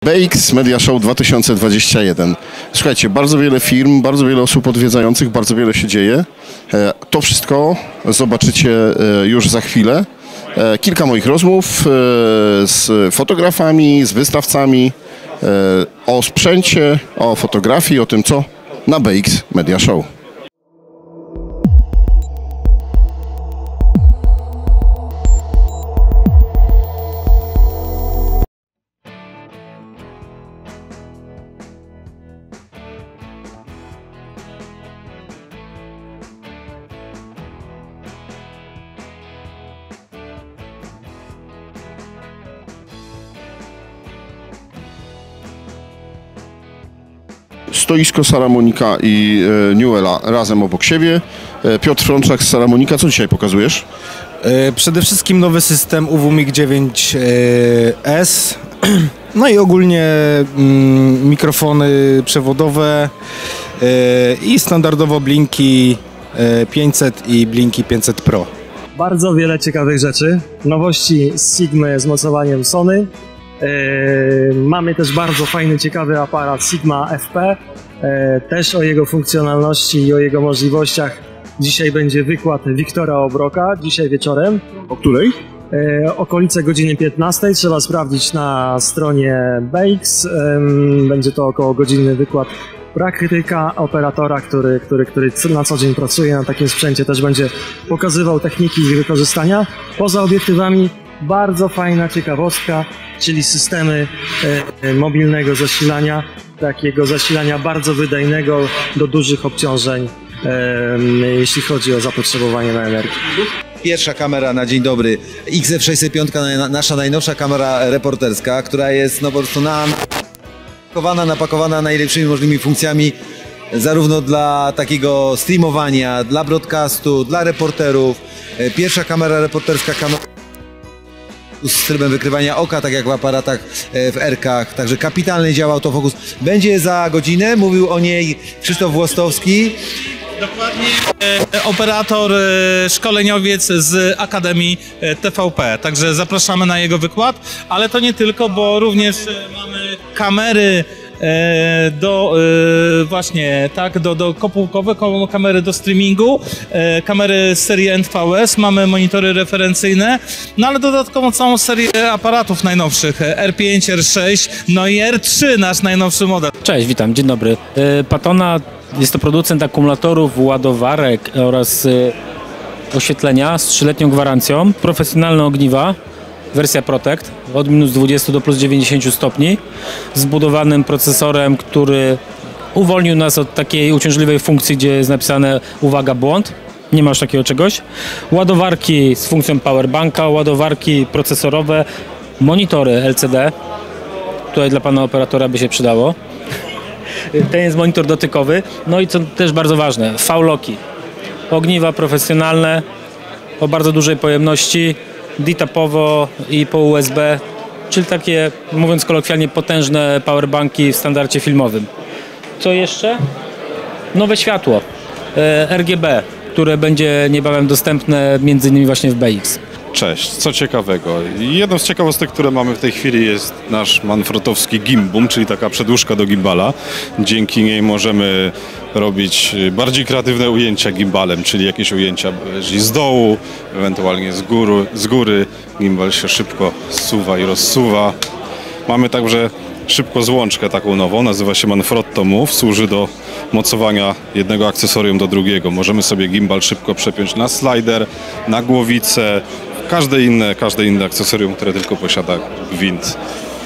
BX Media Show 2021. Słuchajcie, bardzo wiele firm, bardzo wiele osób odwiedzających, bardzo wiele się dzieje. To wszystko zobaczycie już za chwilę. Kilka moich rozmów z fotografami, z wystawcami, o sprzęcie, o fotografii, o tym co na BX Media Show. Stoisko Saramonika i Newella razem obok siebie. Piotr Frączak z Saramonika, co dzisiaj pokazujesz? Przede wszystkim nowy system UWMIG 9S, no i ogólnie mikrofony przewodowe i standardowo Blinki 500 i Blinki 500 Pro. Bardzo wiele ciekawych rzeczy, nowości z Sigmy z mocowaniem Sony. Mamy też bardzo fajny, ciekawy aparat Sigma FP, też o jego funkcjonalności i o jego możliwościach. Dzisiaj będzie wykład Wiktora Obroka, dzisiaj wieczorem. O której? Okolice godziny 15, trzeba sprawdzić na stronie BX. Będzie to około godzinny wykład praktyka operatora, który na co dzień pracuje na takim sprzęcie, też będzie pokazywał techniki ich wykorzystania. Poza obiektywami bardzo fajna ciekawostka, czyli systemy mobilnego zasilania, takiego zasilania bardzo wydajnego do dużych obciążeń, jeśli chodzi o zapotrzebowanie na energię. Pierwsza kamera na dzień dobry, XF605, nasza najnowsza kamera reporterska, która jest po prostu napakowana najlepszymi możliwymi funkcjami, zarówno dla takiego streamowania, dla broadcastu, dla reporterów. Pierwsza kamera reporterska z trybem wykrywania oka, tak jak w aparatach w R-kach, także kapitalnie działa autofokus. Będzie za godzinę, mówił o niej Krzysztof Włostowski. Dokładnie, operator, szkoleniowiec z Akademii TVP, także zapraszamy na jego wykład, ale to nie tylko, bo również mamy kamery do kopułkowe, kamery do streamingu, kamery z serii NVS, mamy monitory referencyjne, no ale dodatkowo całą serię aparatów najnowszych, R5, R6, no i R3, nasz najnowszy model. Cześć, witam, dzień dobry. Patona jest to producent akumulatorów, ładowarek oraz oświetlenia z 3-letnią gwarancją, profesjonalne ogniwa. Wersja Protect od minus 20 do plus 90 stopni z zbudowanym procesorem, który uwolnił nas od takiej uciążliwej funkcji, gdzie jest napisane uwaga, błąd. Nie ma już takiego czegoś. Ładowarki z funkcją powerbanka, ładowarki procesorowe, monitory LCD. Tutaj dla pana operatora by się przydało. Ten jest monitor dotykowy. No i co też bardzo ważne, V-Locki. Ogniwa profesjonalne o bardzo dużej pojemności. D-tapowo i po USB, czyli takie, mówiąc kolokwialnie, potężne powerbanki w standardzie filmowym. Co jeszcze? Nowe światło RGB, które będzie niebawem dostępne między innymi właśnie w BX. Cześć, co ciekawego. Jedną z ciekawostek, które mamy w tej chwili, jest nasz manfrotowski gimbum, czyli taka przedłużka do gimbala. Dzięki niej możemy robić bardziej kreatywne ujęcia gimbalem, czyli jakieś ujęcia z dołu, ewentualnie z góry. Gimbal się szybko zsuwa i rozsuwa. Mamy także szybko złączkę taką nową, nazywa się Manfrotto Move, służy do mocowania jednego akcesorium do drugiego. Możemy sobie gimbal szybko przepiąć na slider, na głowicę, każde inne akcesorium, które tylko posiada gwint.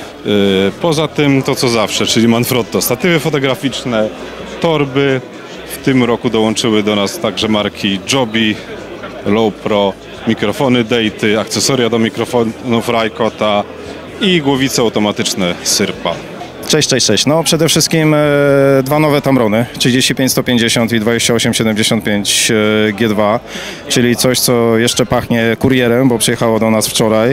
Poza tym to co zawsze, czyli Manfrotto, statywy fotograficzne, torby. W tym roku dołączyły do nas także marki Joby, Low Pro, mikrofony Date, akcesoria do mikrofonów Rajkota i głowice automatyczne Syrpa. Cześć. No przede wszystkim dwa nowe Tamrony, 35150 i 2875 G2, czyli coś, co jeszcze pachnie kurierem, bo przyjechało do nas wczoraj.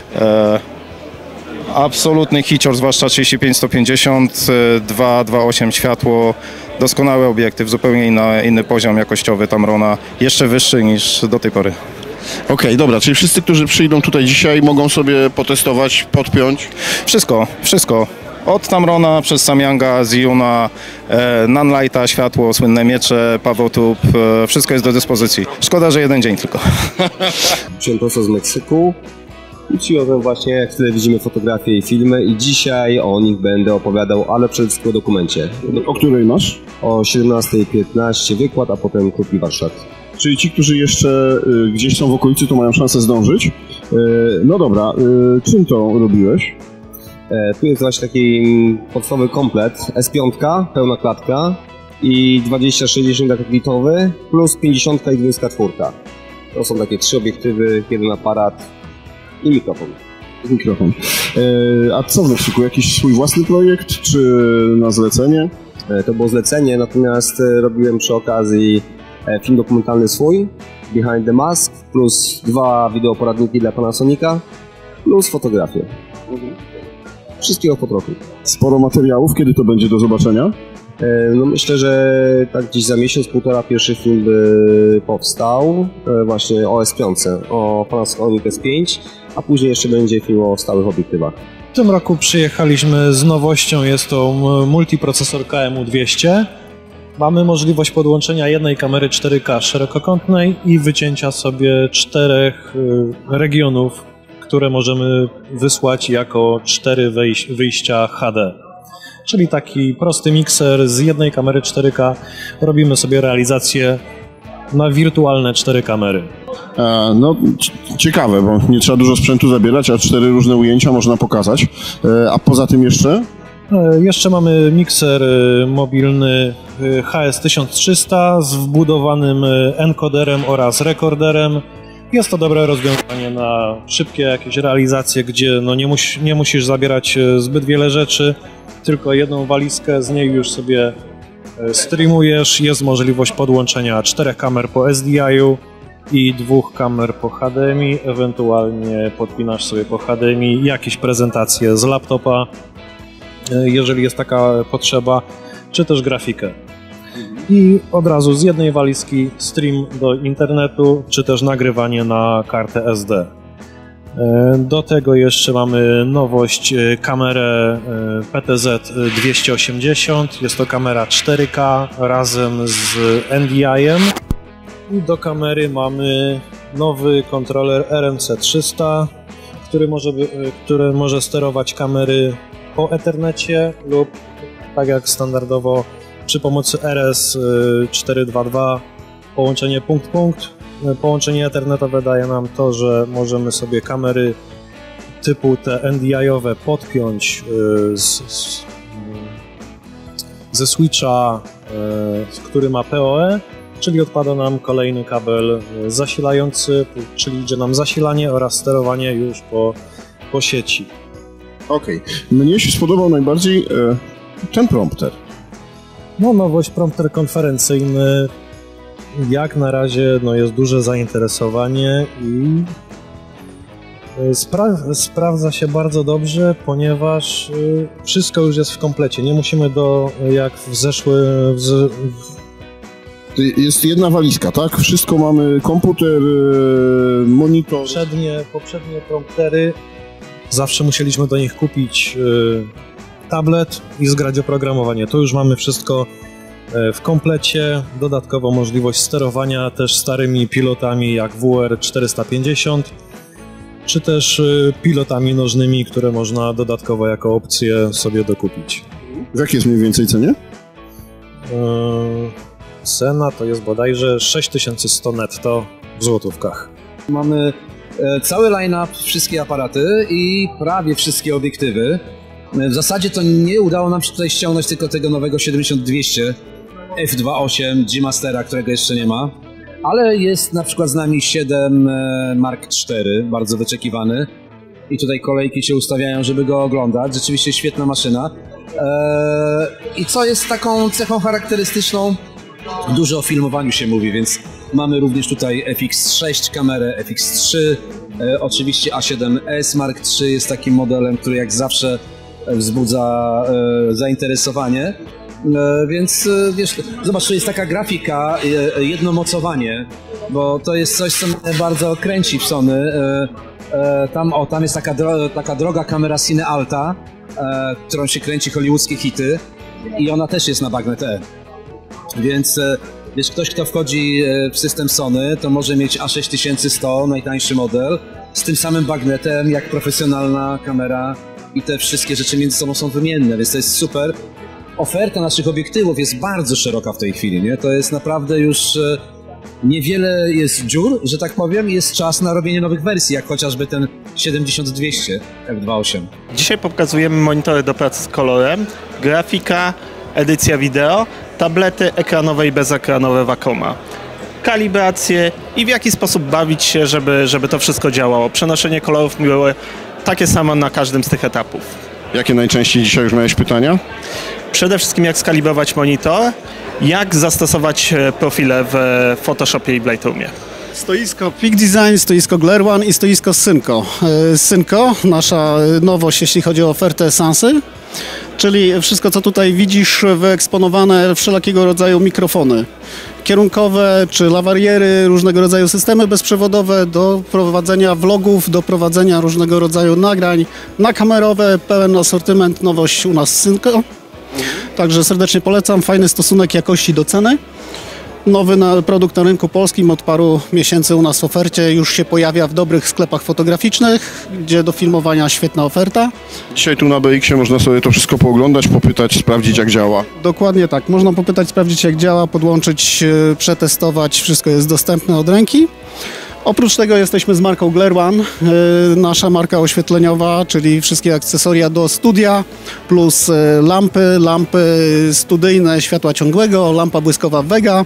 Absolutny hicior, zwłaszcza 35-150, 2.8 światło, doskonały obiektyw, zupełnie inny poziom jakościowy Tamrona, jeszcze wyższy niż do tej pory. Okej, dobra, czyli wszyscy, którzy przyjdą tutaj dzisiaj, mogą sobie potestować, podpiąć? Wszystko. Od Tamrona przez Samyanga, Zhiyuna, Nanlighta, światło, słynne miecze, Pawotub, wszystko jest do dyspozycji. Szkoda, że jeden dzień tylko. Przyjąłem prosto z Meksyku i przyjąłem właśnie, jak wtedy widzimy fotografie i filmy i dzisiaj o nich będę opowiadał, ale przede wszystkim o dokumencie. O której masz? O 17:15 wykład, a potem krótki warsztat. Czyli ci, którzy jeszcze gdzieś są w okolicy, to mają szansę zdążyć. No dobra, czym to robiłeś? Tu jest właśnie taki podstawowy komplet S5, pełna klatka i 20-60 litowy plus 50 i 24. To są takie 3 obiektywy, jeden aparat i mikrofon. A co w Meksyku? Jakiś swój własny projekt, czy na zlecenie? To było zlecenie, natomiast robiłem przy okazji film dokumentalny swój, Behind the Mask, plus 2 wideoporadniki dla Panasonica, plus fotografię. Wszystkiego po trochu. Sporo materiałów, kiedy to będzie do zobaczenia? No myślę, że tak gdzieś za miesiąc, półtora pierwszy film by powstał, właśnie o S5, o Panasonic S5, a później jeszcze będzie film o stałych obiektywach. W tym roku przyjechaliśmy z nowością, jest to multiprocesor KMU200. Mamy możliwość podłączenia jednej kamery 4K szerokokątnej i wycięcia sobie 4 regionów, które możemy wysłać jako 4 wyjścia HD. Czyli taki prosty mikser z jednej kamery 4K. Robimy sobie realizację na wirtualne 4 kamery. No ciekawe, bo nie trzeba dużo sprzętu zabierać, a 4 różne ujęcia można pokazać. A poza tym jeszcze? Jeszcze mamy mikser mobilny HS1300 z wbudowanym encoderem oraz rekorderem. Jest to dobre rozwiązanie na szybkie jakieś realizacje, gdzie no nie musisz zabierać zbyt wiele rzeczy, tylko jedną walizkę, z niej już sobie streamujesz. Jest możliwość podłączenia 4 kamer po SDI-u i 2 kamer po HDMI, ewentualnie podpinasz sobie po HDMI jakieś prezentacje z laptopa, jeżeli jest taka potrzeba, czy też grafikę. I od razu z jednej walizki stream do internetu, czy też nagrywanie na kartę SD. Do tego jeszcze mamy nowość, kamerę PTZ 280. Jest to kamera 4K razem z NDI-em. I do kamery mamy nowy kontroler RMC300, który może sterować kamery po Ethernecie lub tak jak standardowo przy pomocy RS422 połączenie punkt-punkt. Połączenie ethernetowe daje nam to, że możemy sobie kamery typu te NDI-owe podpiąć ze switcha, który ma PoE, czyli odpada nam kolejny kabel zasilający, czyli idzie nam zasilanie oraz sterowanie już po sieci. Okej. Mnie się spodobał najbardziej ten prompter. No, nowość, prompter konferencyjny. Jak na razie no, jest duże zainteresowanie i sprawdza się bardzo dobrze, ponieważ wszystko już jest w komplecie. Nie musimy jak Jest jedna walizka, tak? Wszystko mamy, komputer, monitor. Poprzednie promptery, zawsze musieliśmy do nich kupić tablet i zgrać oprogramowanie. Tu już mamy wszystko w komplecie, dodatkowo możliwość sterowania też starymi pilotami jak WR450, czy też pilotami nożnymi, które można dodatkowo jako opcję sobie dokupić. W jakiej jest mniej więcej cenie? Cena to jest bodajże 6100 netto w złotówkach. Mamy cały line-up, wszystkie aparaty i prawie wszystkie obiektywy. W zasadzie to nie udało nam się tutaj ściągnąć tylko tego nowego 70-200 f2.8 G-Mastera, którego jeszcze nie ma, ale jest na przykład z nami 7 Mark IV, bardzo wyczekiwany i tutaj kolejki się ustawiają, żeby go oglądać. Rzeczywiście świetna maszyna. I co jest taką cechą charakterystyczną? Dużo o filmowaniu się mówi, więc mamy również tutaj FX6 kamerę, FX3, oczywiście A7S Mark III jest takim modelem, który jak zawsze wzbudza zainteresowanie. Więc wiesz, zobacz, tu jest taka grafika, jedno mocowanie, bo to jest coś, co mnie bardzo kręci w Sony. Tam jest taka droga kamera Cine Alta, którą się kręci hollywoodzkie hity i ona też jest na Bagnet E. Więc wiesz, ktoś, kto wchodzi w system Sony, to może mieć A6100, najtańszy model, z tym samym bagnetem jak profesjonalna kamera i te wszystkie rzeczy między sobą są wymienne, więc to jest super. Oferta naszych obiektywów jest bardzo szeroka w tej chwili, nie? To jest naprawdę już niewiele jest dziur, że tak powiem, i jest czas na robienie nowych wersji, jak chociażby ten 70-200 f2.8. Dzisiaj pokazujemy monitory do pracy z kolorem, grafika, edycja wideo, tablety ekranowe i bezekranowe Wacoma, kalibrację i w jaki sposób bawić się, żeby to wszystko działało. Przenoszenie kolorów było takie samo na każdym z tych etapów. Jakie najczęściej dzisiaj już miałeś pytania? Przede wszystkim jak skalibrować monitor, jak zastosować profile w Photoshopie i Lightroomie. Stoisko Peak Design, stoisko Glare One i stoisko Synco. Synco, nasza nowość, jeśli chodzi o ofertę Sansy, czyli wszystko, co tutaj widzisz wyeksponowane, wszelakiego rodzaju mikrofony kierunkowe czy lawariery, różnego rodzaju systemy bezprzewodowe do prowadzenia vlogów, do prowadzenia różnego rodzaju nagrań nakamerowe, pełen asortyment, nowość u nas Synco. Także serdecznie polecam, fajny stosunek jakości do ceny. Nowy produkt na rynku polskim od paru miesięcy u nas w ofercie już się pojawia w dobrych sklepach fotograficznych, gdzie do filmowania świetna oferta. Dzisiaj tu na BX-ie można sobie to wszystko pooglądać, popytać, sprawdzić jak działa. Dokładnie tak, można popytać, sprawdzić jak działa, podłączyć, przetestować, wszystko jest dostępne od ręki. Oprócz tego jesteśmy z marką Glare One, nasza marka oświetleniowa, czyli wszystkie akcesoria do studia, plus lampy studyjne światła ciągłego, lampa błyskowa Vega.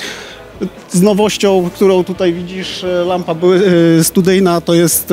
Z nowością, którą tutaj widzisz, lampa studyjna, to jest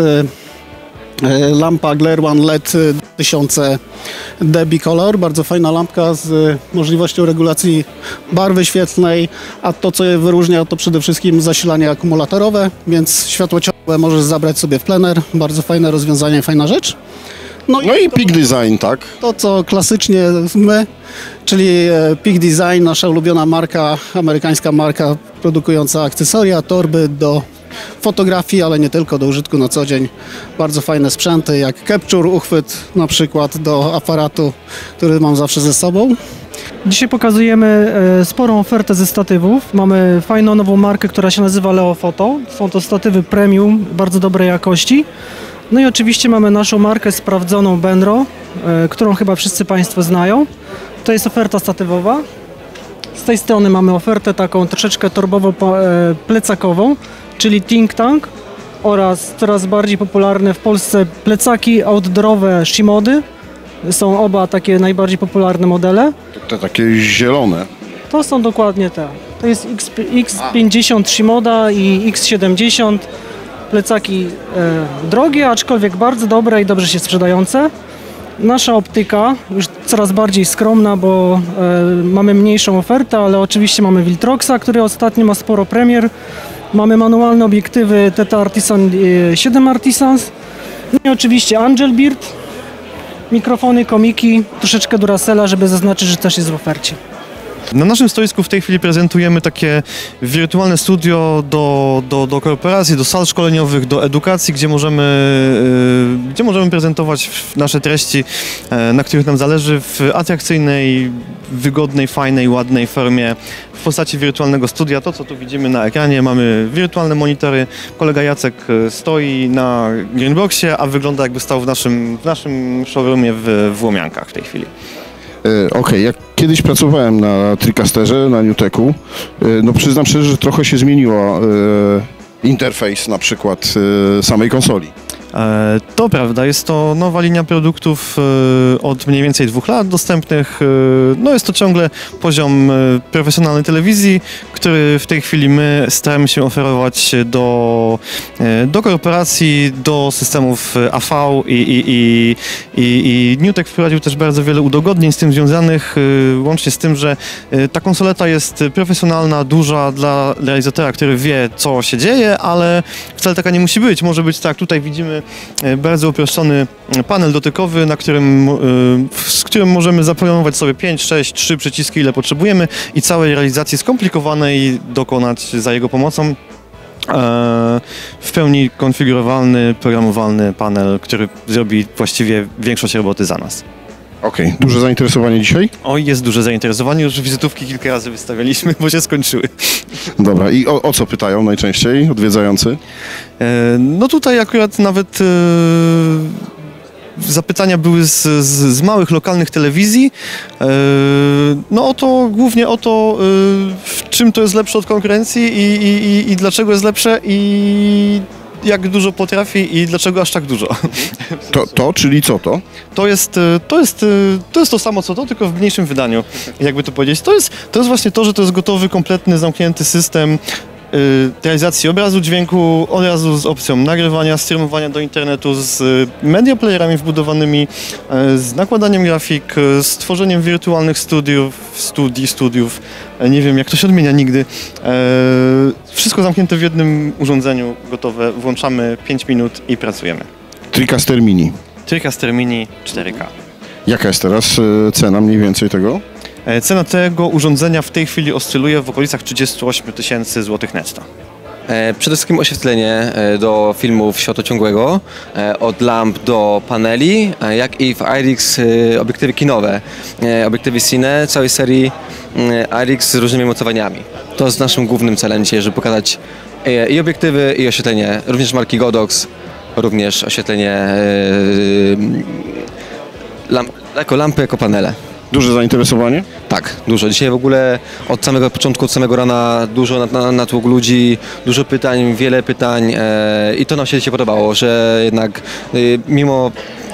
lampa Glare One LED 1000 dB Color, bardzo fajna lampka z możliwością regulacji barwy świetlnej, a to, co je wyróżnia, to przede wszystkim zasilanie akumulatorowe, więc światło ciągłe możesz zabrać sobie w plener, bardzo fajne rozwiązanie, fajna rzecz. No i Peak Design, tak? To, co klasycznie my, czyli Peak Design, nasza ulubiona marka, amerykańska marka produkująca akcesoria, torby do fotografii, ale nie tylko, do użytku na co dzień. Bardzo fajne sprzęty, jak Capture, uchwyt na przykład do aparatu, który mam zawsze ze sobą. Dzisiaj pokazujemy sporą ofertę ze statywów. Mamy fajną nową markę, która się nazywa Leofoto. Są to statywy premium, bardzo dobrej jakości. No i oczywiście mamy naszą markę sprawdzoną Benro, którą chyba wszyscy Państwo znają. To jest oferta statywowa. Z tej strony mamy ofertę taką troszeczkę torbowo-plecakową, czyli Think Tank oraz coraz bardziej popularne w Polsce plecaki outdoorowe Shimody. Są oba takie najbardziej popularne modele. Te takie zielone. To są dokładnie te. To jest X50 Shimoda i X70. Plecaki drogie, aczkolwiek bardzo dobre i dobrze się sprzedające. Nasza optyka już coraz bardziej skromna, bo mamy mniejszą ofertę, ale oczywiście mamy Viltroxa, który ostatnio ma sporo premier. Mamy manualne obiektywy Theta Artisan 7 Artisans. No i oczywiście Angelbird, mikrofony, komiki, troszeczkę Duracella, żeby zaznaczyć, że też jest w ofercie. Na naszym stoisku w tej chwili prezentujemy takie wirtualne studio do korporacji, do sal szkoleniowych, do edukacji, gdzie możemy prezentować nasze treści, na których nam zależy, w atrakcyjnej, wygodnej, fajnej, ładnej formie w postaci wirtualnego studia. To, co tu widzimy na ekranie, mamy wirtualne monitory. Kolega Jacek stoi na Greenboxie, a wygląda, jakby stał w naszym showroomie w Łomiankach w tej chwili. Okej, jak kiedyś pracowałem na Tricasterze, na Newteku, no przyznam szczerze, że trochę się zmieniło interfejs na przykład samej konsoli. To prawda, jest to nowa linia produktów od mniej więcej 2 lat dostępnych. No jest to ciągle poziom profesjonalnej telewizji, który w tej chwili my staramy się oferować do korporacji, do systemów AV i Newtek wprowadził też bardzo wiele udogodnień z tym związanych, łącznie z tym, że ta konsoleta jest profesjonalna, duża dla realizatora, który wie, co się dzieje, ale wcale taka nie musi być. Może być tak, tutaj widzimy bardzo uproszczony panel dotykowy, z którym możemy zaprogramować sobie 5, 6, 3 przyciski, ile potrzebujemy i całej realizacji skomplikowanej dokonać za jego pomocą. W pełni konfigurowalny, programowalny panel, który zrobi właściwie większość roboty za nas. Okej, duże zainteresowanie dzisiaj? Oj, jest duże zainteresowanie, już wizytówki kilka razy wystawialiśmy, bo się skończyły. Dobra, i o co pytają najczęściej odwiedzający? No tutaj akurat nawet zapytania były z małych, lokalnych telewizji. No głównie o to, w czym to jest lepsze od konkurencji i dlaczego jest lepsze i jak dużo potrafi i dlaczego aż tak dużo. Czyli co to? To jest to samo co to, tylko w mniejszym wydaniu, jakby to powiedzieć. To jest właśnie to, że to jest gotowy, kompletny, zamknięty system realizacji obrazu, dźwięku, od razu z opcją nagrywania, streamowania do internetu, z media playerami wbudowanymi, z nakładaniem grafik, z tworzeniem wirtualnych studiów, nie wiem jak to się odmienia nigdy. Wszystko zamknięte w jednym urządzeniu, gotowe, włączamy 5 minut i pracujemy. TriCaster Mini. TriCaster Mini 4K. Jaka jest teraz cena mniej więcej tego? Cena tego urządzenia w tej chwili oscyluje w okolicach 38 000 złotych netto. Przede wszystkim oświetlenie do filmów światłociągłego, od lamp do paneli, jak i w IRIX obiektywy kinowe, obiektywy Cine całej serii IRIX z różnymi mocowaniami. To jest naszym głównym celem dzisiaj, żeby pokazać i obiektywy, i oświetlenie, również marki Godox, również oświetlenie lampy jako panele. Duże zainteresowanie? Tak, dużo. Dzisiaj w ogóle od samego początku, od samego rana dużo natłok ludzi, dużo pytań, wiele pytań i to nam się dzisiaj podobało, że jednak mimo...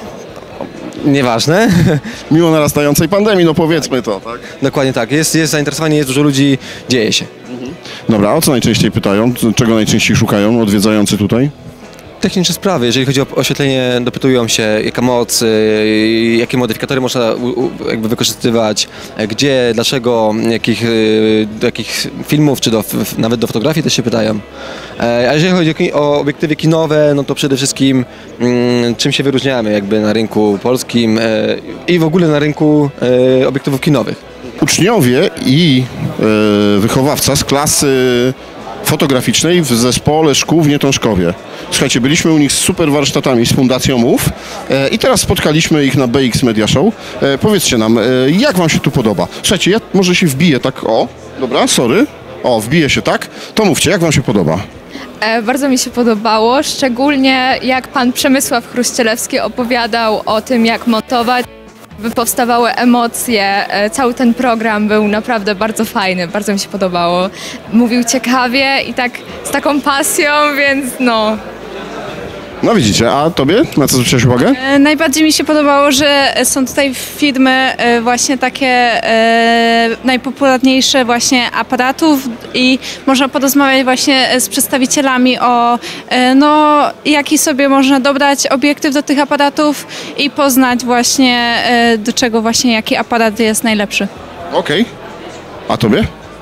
Nieważne. Mimo narastającej pandemii, no powiedzmy to, tak? Dokładnie tak. Jest zainteresowanie, jest dużo ludzi, dzieje się. Dobra, o co najczęściej pytają? Czego najczęściej szukają odwiedzający tutaj? Techniczne sprawy, jeżeli chodzi o oświetlenie, dopytują się jaka moc, jakie modyfikatory można jakby wykorzystywać, gdzie, dlaczego, jakich filmów, czy nawet do fotografii też się pytają. A jeżeli chodzi o obiektywy kinowe, no to przede wszystkim czym się wyróżniamy jakby na rynku polskim i w ogóle na rynku obiektywów kinowych. Uczniowie i wychowawca z klasy fotograficznej w zespole szkół w Nietążkowie. Słuchajcie, byliśmy u nich z super warsztatami z Fundacją MOVE i teraz spotkaliśmy ich na BX Media Show. Powiedzcie nam, jak wam się tu podoba? Słuchajcie, ja może się wbiję tak, dobra, sorry. Wbiję się tak. To mówcie, jak wam się podoba? Bardzo mi się podobało, szczególnie jak pan Przemysław Chruścielewski opowiadał o tym, jak montować, by powstawały emocje. Cały ten program był naprawdę bardzo fajny, bardzo mi się podobało. Mówił ciekawie i tak z taką pasją, więc no... No widzicie, a tobie? Na co zwróciłaś uwagę? Najbardziej mi się podobało, że są tutaj firmy właśnie takie najpopularniejsze właśnie aparatów i można porozmawiać właśnie z przedstawicielami o jaki sobie można dobrać obiektyw do tych aparatów i poznać właśnie do czego właśnie jaki aparat jest najlepszy. Okej. A tobie?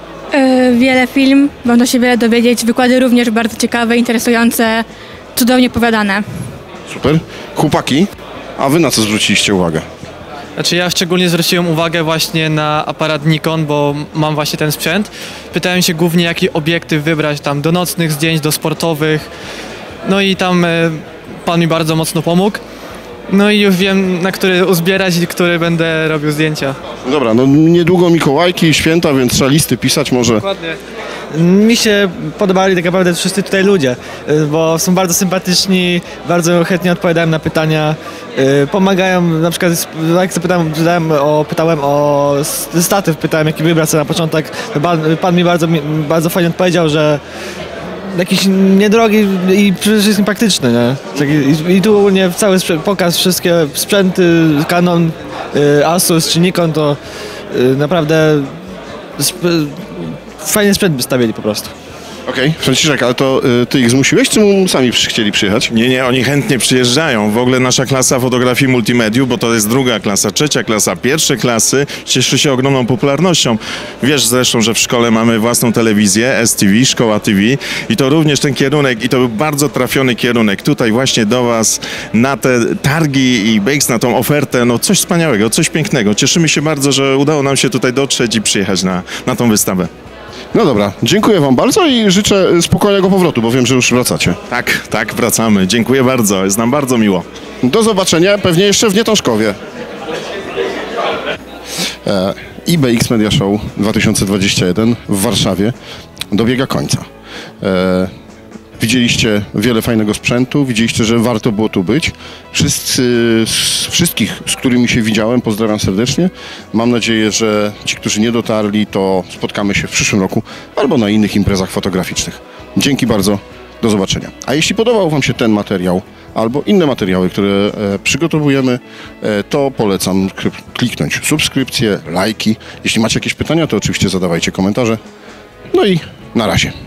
Wiele film, można się wiele dowiedzieć, wykłady również bardzo ciekawe, interesujące, cudownie opowiadane. Super. Chłopaki, a wy na co zwróciliście uwagę? Znaczy ja szczególnie zwróciłem uwagę właśnie na aparat Nikon, bo mam właśnie ten sprzęt. Pytałem się głównie jaki obiektyw wybrać tam do nocnych zdjęć, do sportowych. No i tam pan mi bardzo mocno pomógł. No i już wiem na który uzbierać i który będę robił zdjęcia. Dobra, no niedługo Mikołajki i święta, więc trzeba listy pisać może. Dokładnie. Mi się podobali tak naprawdę wszyscy tutaj ludzie, bo są bardzo sympatyczni, bardzo chętnie odpowiadają na pytania, pomagają, na przykład jak pytałem o statyw, pytałem jaki wybrać na początek, pan mi bardzo fajnie odpowiedział, że jakiś niedrogi i przede wszystkim praktyczny, nie? I tu ogólnie cały pokaz, wszystkie sprzęty, Canon, Asus czy Nikon to naprawdę fajny sprzęt wystawili po prostu. Okej, Franciszek, ale to ty ich zmusiłeś, czy sami chcieli przyjechać? Nie, oni chętnie przyjeżdżają. W ogóle nasza klasa fotografii multimediów, bo to jest druga klasa, trzecia klasa, pierwsze klasy, cieszy się ogromną popularnością. Wiesz zresztą, że w szkole mamy własną telewizję, STV, Szkoła TV i to również ten kierunek, i to był bardzo trafiony kierunek. Tutaj właśnie do was na te targi i BX, na tą ofertę, no coś wspaniałego, coś pięknego. Cieszymy się bardzo, że udało nam się tutaj dotrzeć i przyjechać na tą wystawę. No dobra, dziękuję wam bardzo i życzę spokojnego powrotu, bo wiem, że już wracacie. Tak, wracamy. Dziękuję bardzo, jest nam bardzo miło. Do zobaczenia, pewnie jeszcze w Nietążkowie. IBX Media Show 2021 w Warszawie dobiega końca. Widzieliście wiele fajnego sprzętu, widzieliście, że warto było tu być. Wszystkich, z którymi się widziałem, pozdrawiam serdecznie. Mam nadzieję, że ci, którzy nie dotarli, to spotkamy się w przyszłym roku albo na innych imprezach fotograficznych. Dzięki bardzo, do zobaczenia. A jeśli podobał Wam się ten materiał albo inne materiały, które przygotowujemy, to polecam kliknąć subskrypcję, lajki. Jeśli macie jakieś pytania, to oczywiście zadawajcie komentarze. No i na razie.